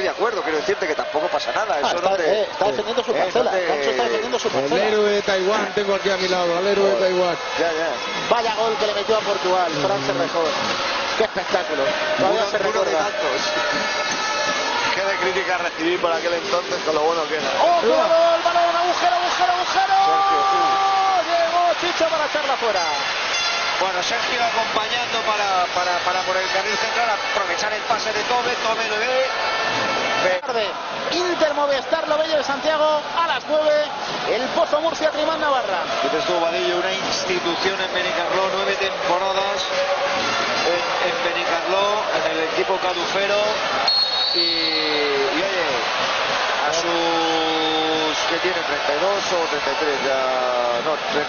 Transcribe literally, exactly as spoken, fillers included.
de acuerdo, quiero decirte que tampoco pasa nada. Eso Ah, está, no te, eh, está defendiendo su eh, parcela. no te- Ganso está defendiendo su El parcela. héroe de Taiwán, tengo aquí a mi lado, al héroe de Taiwán. Ya, ya. Vaya gol que le metió a Portugal, Fran Serrejón. Qué espectáculo. Todavía Uno, se uno de recuerda. tantos. Qué de crítica recibí por aquel entonces con lo bueno que era. ¡Oh, qué gol! ¡Balón! ¡Agujero, agujero, agujero! Sergio, uh. Llegó Chicho para echarla fuera. Bueno, Sergio acompañando para, para, para por el carril central, aprovechar el pase de Tobe, Tobe lo ve. Tarde. Inter Movistar Lobeño de Santiago a las nueve. El Pozo Murcia Trimán Navarra. Dices tú, Vadillo, una institución en Benicarló, nueve temporadas en, en Benicarló, en el equipo caducero. Y, y oye, a sus, que tiene treinta y dos o treinta y tres ya, no,